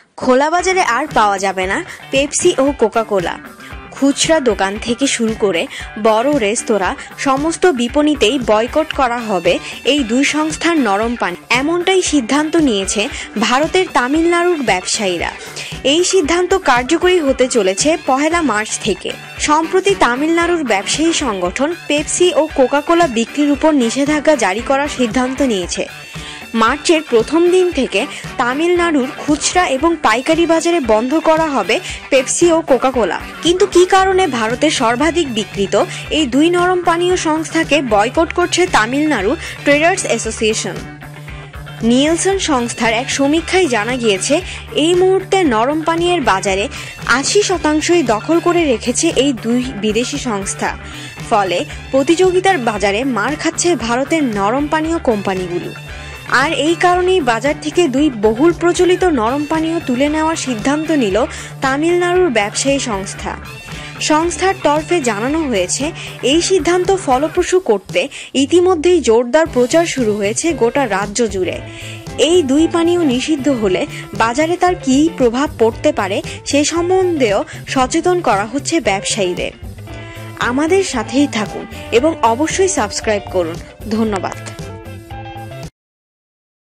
খোলা বাজারে আর পাওয়া যাবে না পেপসি ও কোকা কোলা। খুচরা দোকান থেকে শুরু করে বড় রেস্তোরাঁ সমস্ত বিপণীতেই বয়কট করা হবে এই দুই সংস্থার নরম পানি, এমনটাই সিদ্ধান্ত নিয়েছে ভারতের তামিলনাড়ুর ব্যবসায়ীরা। এই সিদ্ধান্ত কার্যকরী হতে চলেছে 1 মার্চ থেকে। সম্প্রতি তামিলনাড়ুর ব্যবসায়ী সংগঠন পেপসি ও কোকা কোলা বিক্রির উপর নিষেধাজ্ঞা জারি করার সিদ্ধান্ত নিয়েছে। মার্চের প্রথম দিন থেকে তামিলনাড়ুর খুচরা এবং পাইকারি বাজারে বন্ধ করা হবে পেপসি ও কোকা কোলা। কিন্তু কী কারণে ভারতের সর্বাধিক বিক্রিত এই দুই নরম পানীয় সংস্থাকে বয়কট করছে তামিলনাড়ু ট্রেডার্স অ্যাসোসিয়েশন? নিয়েলসন সংস্থার এক সমীক্ষায় জানা গিয়েছে, এই মুহূর্তে নরম পানীয়ের বাজারে 80% দখল করে রেখেছে এই দুই বিদেশি সংস্থা। ফলে প্রতিযোগিতার বাজারে মার খাচ্ছে ভারতের নরম পানীয় কোম্পানিগুলো। আর এই কারণেই বাজার থেকে দুই বহুল প্রচলিত নরম পানীয় তুলে নেওয়ার সিদ্ধান্ত নিল তামিলনাড়ুর ব্যবসায়ী সংস্থা। সংস্থার তরফে জানানো হয়েছে, এই সিদ্ধান্ত ফলপ্রসূ করতে ইতিমধ্যেই জোরদার প্রচার শুরু হয়েছে গোটা রাজ্য জুড়ে। এই দুই পানীয় নিষিদ্ধ হলে বাজারে তার কী প্রভাব পড়তে পারে সে সম্বন্ধেও সচেতন করা হচ্ছে ব্যবসায়ীদের। আমাদের সাথেই থাকুন এবং অবশ্যই সাবস্ক্রাইব করুন। ধন্যবাদ।